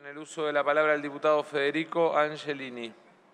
Tiene el uso de la palabra el diputado Federico Angelini.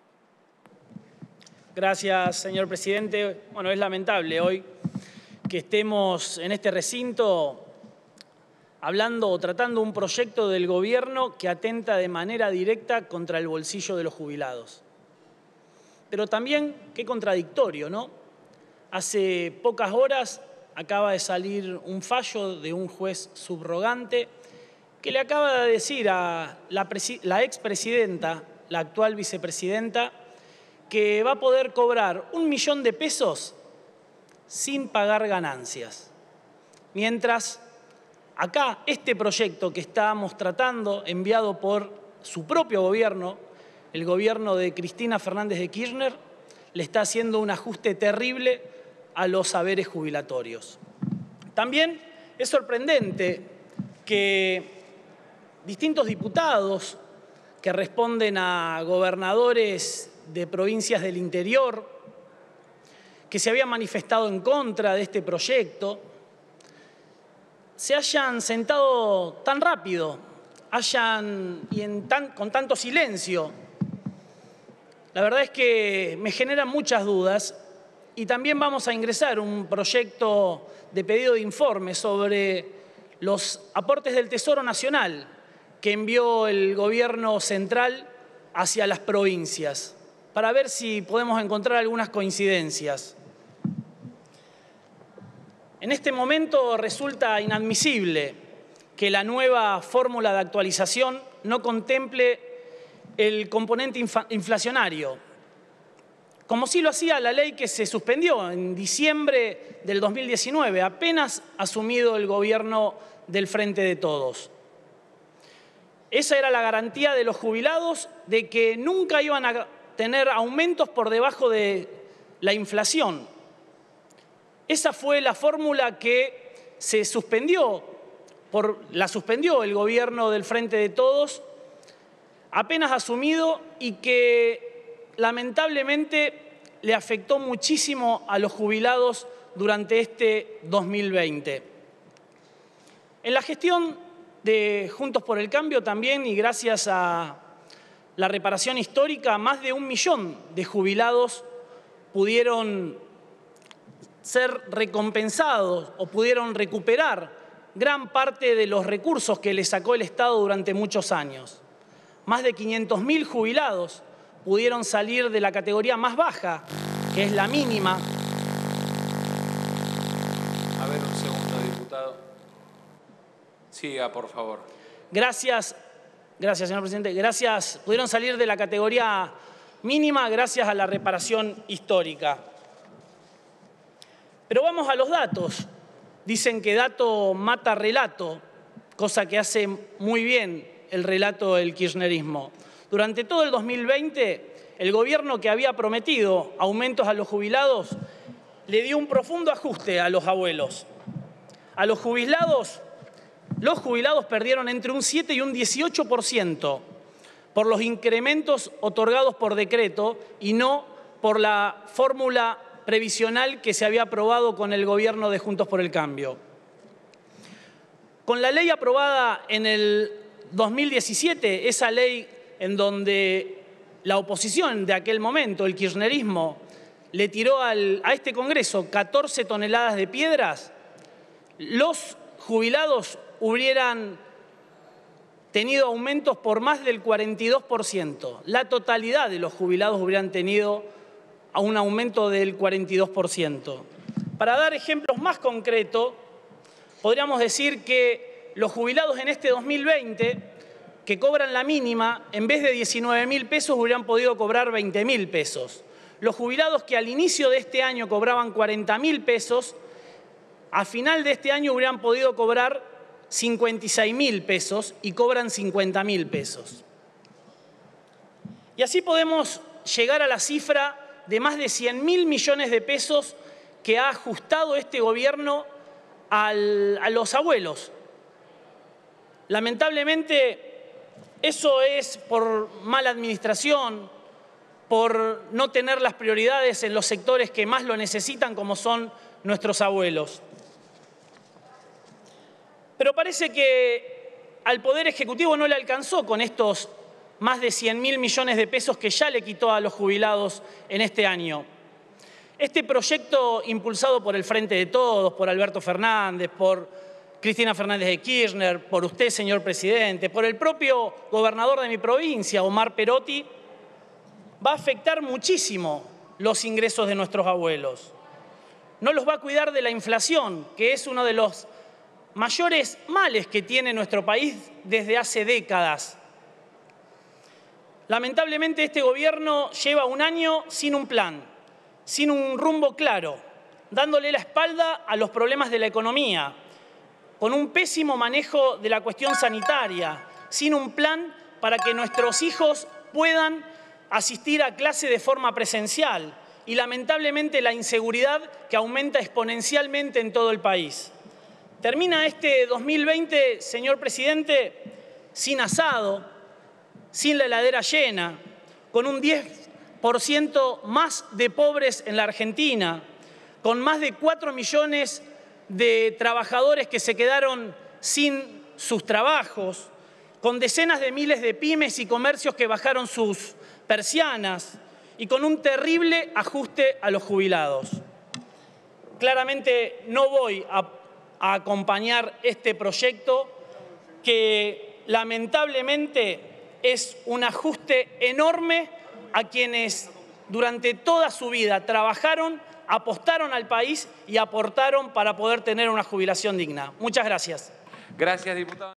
Gracias, señor presidente. Bueno, es lamentable hoy que estemos en este recinto hablando o tratando un proyecto del gobierno que atenta de manera directa contra el bolsillo de los jubilados. Pero también, qué contradictorio, ¿no? Hace pocas horas acaba de salir un fallo de un juez subrogante que le acaba de decir a la expresidenta, la actual vicepresidenta, que va a poder cobrar 1 millón de pesos sin pagar ganancias. Mientras acá este proyecto que estábamos tratando, enviado por su propio gobierno, el gobierno de Cristina Fernández de Kirchner, le está haciendo un ajuste terrible a los saberes jubilatorios. También es sorprendente que distintos diputados que responden a gobernadores de provincias del interior, que se habían manifestado en contra de este proyecto, se hayan sentado tan rápido, con tanto silencio. La verdad es que me generan muchas dudas y también vamos a ingresar un proyecto de pedido de informe sobre los aportes del Tesoro Nacional que envió el gobierno central hacia las provincias, para ver si podemos encontrar algunas coincidencias. En este momento resulta inadmisible que la nueva fórmula de actualización no contemple el componente inflacionario, como sí lo hacía la ley que se suspendió en diciembre del 2019, apenas asumido el gobierno del Frente de Todos. Esa era la garantía de los jubilados de que nunca iban a tener aumentos por debajo de la inflación. Esa fue la fórmula que se suspendió, la suspendió el gobierno del Frente de Todos, apenas asumido, y que lamentablemente le afectó muchísimo a los jubilados durante este 2020. En la gestión de Juntos por el Cambio también, y gracias a la reparación histórica, más de 1 millón de jubilados pudieron ser recompensados o pudieron recuperar gran parte de los recursos que les sacó el Estado durante muchos años. Más de 500.000 jubilados pudieron salir de la categoría más baja, que es la mínima. A ver, un segundo, diputado. Siga, por favor. Gracias, señor presidente. Pudieron salir de la categoría mínima gracias a la reparación histórica. Pero vamos a los datos. Dicen que dato mata relato, cosa que hace muy bien el relato del kirchnerismo. Durante todo el 2020, el gobierno, que había prometido aumentos a los jubilados, le dio un profundo ajuste a los abuelos. A los jubilados perdieron entre un 7 y un 18% por los incrementos otorgados por decreto y no por la fórmula previsional que se había aprobado con el gobierno de Juntos por el Cambio. Con la ley aprobada en el 2017, esa ley en donde la oposición de aquel momento, el kirchnerismo, le tiró a este Congreso 14 toneladas de piedras, los jubilados hubieran tenido aumentos por más del 42%. La totalidad de los jubilados hubieran tenido un aumento del 42%. Para dar ejemplos más concretos, podríamos decir que los jubilados en este 2020, que cobran la mínima, en vez de 19.000 pesos hubieran podido cobrar 20.000 pesos. Los jubilados que al inicio de este año cobraban 40.000 pesos, a final de este año hubieran podido cobrar 56.000 pesos y cobran 50.000 pesos. Y así podemos llegar a la cifra de más de 100.000 millones de pesos que ha ajustado este gobierno a los abuelos. Lamentablemente, eso es por mala administración, por no tener las prioridades en los sectores que más lo necesitan, como son nuestros abuelos. Pero parece que al Poder Ejecutivo no le alcanzó con estos más de 100.000 millones de pesos que ya le quitó a los jubilados en este año. Este proyecto impulsado por el Frente de Todos, por Alberto Fernández, por Cristina Fernández de Kirchner, por usted, señor presidente, por el propio gobernador de mi provincia, Omar Perotti, va a afectar muchísimo los ingresos de nuestros abuelos. No los va a cuidar de la inflación, que es uno de los mayores males que tiene nuestro país desde hace décadas. Lamentablemente, este gobierno lleva un año sin un plan, sin un rumbo claro, dándole la espalda a los problemas de la economía, con un pésimo manejo de la cuestión sanitaria, sin un plan para que nuestros hijos puedan asistir a clase de forma presencial y, lamentablemente, la inseguridad que aumenta exponencialmente en todo el país. Termina este 2020, señor presidente, sin asado, sin la heladera llena, con un 10% más de pobres en la Argentina, con más de 4 millones de trabajadores que se quedaron sin sus trabajos, con decenas de miles de pymes y comercios que bajaron sus persianas y con un terrible ajuste a los jubilados. Claramente no voy a acompañar este proyecto que lamentablemente es un ajuste enorme a quienes durante toda su vida trabajaron, apostaron al país y aportaron para poder tener una jubilación digna. Muchas gracias. Gracias, diputado.